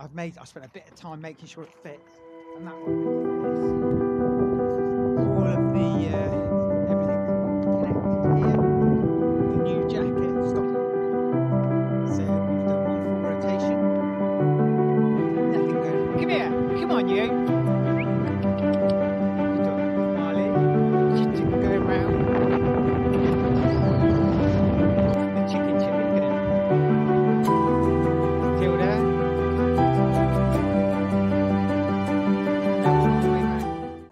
I spent a bit of time making sure it fits, and that one fits. All of the everything's connected here. The new jacket, stop. So we've done one full rotation. Nothing good. Come here, come on you.